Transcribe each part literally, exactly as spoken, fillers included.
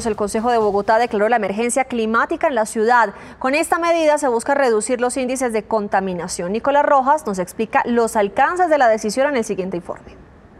El Consejo de Bogotá declaró la emergencia climática en la ciudad. Con esta medida se busca reducir los índices de contaminación. Nicolás Rojas nos explica los alcances de la decisión en el siguiente informe.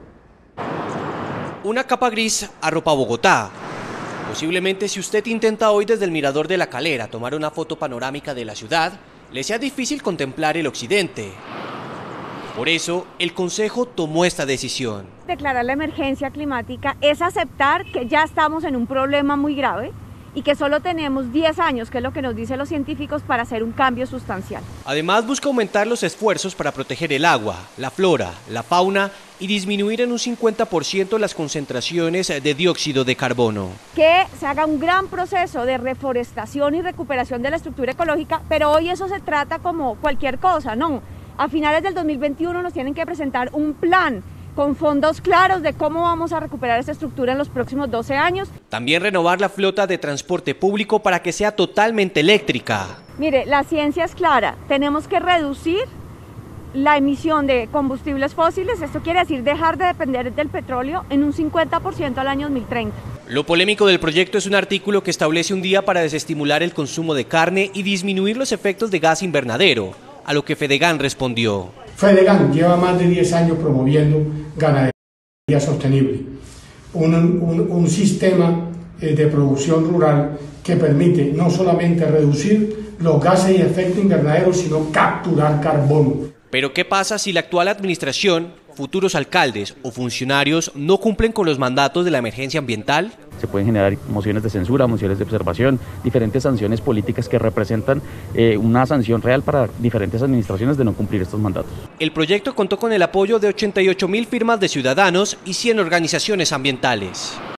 Una capa gris arropa Bogotá. Posiblemente si usted intenta hoy desde el mirador de La Calera tomar una foto panorámica de la ciudad, le sea difícil contemplar el occidente. Por eso, el Consejo tomó esta decisión. Declarar la emergencia climática es aceptar que ya estamos en un problema muy grave y que solo tenemos diez años, que es lo que nos dicen los científicos, para hacer un cambio sustancial. Además, busca aumentar los esfuerzos para proteger el agua, la flora, la fauna y disminuir en un cincuenta por ciento las concentraciones de dióxido de carbono. Que se haga un gran proceso de reforestación y recuperación de la estructura ecológica, pero hoy eso se trata como cualquier cosa, no. A finales del dos mil veintiuno nos tienen que presentar un plan con fondos claros de cómo vamos a recuperar esa estructura en los próximos doce años. También renovar la flota de transporte público para que sea totalmente eléctrica. Mire, la ciencia es clara, tenemos que reducir la emisión de combustibles fósiles, esto quiere decir dejar de depender del petróleo en un cincuenta por ciento al año dos mil treinta. Lo polémico del proyecto es un artículo que establece un día para desestimular el consumo de carne y disminuir los efectos de gas invernadero, a lo que Fedegan respondió. Fedegan lleva más de diez años promoviendo ganadería sostenible, un, un, un sistema de producción rural que permite no solamente reducir los gases y efectos invernaderos, sino capturar carbono. Pero ¿qué pasa si la actual administración, futuros alcaldes o funcionarios no cumplen con los mandatos de la emergencia ambiental? Se pueden generar mociones de censura, mociones de observación, diferentes sanciones políticas que representan eh, una sanción real para diferentes administraciones de no cumplir estos mandatos. El proyecto contó con el apoyo de ochenta y ocho mil firmas de ciudadanos y cien organizaciones ambientales.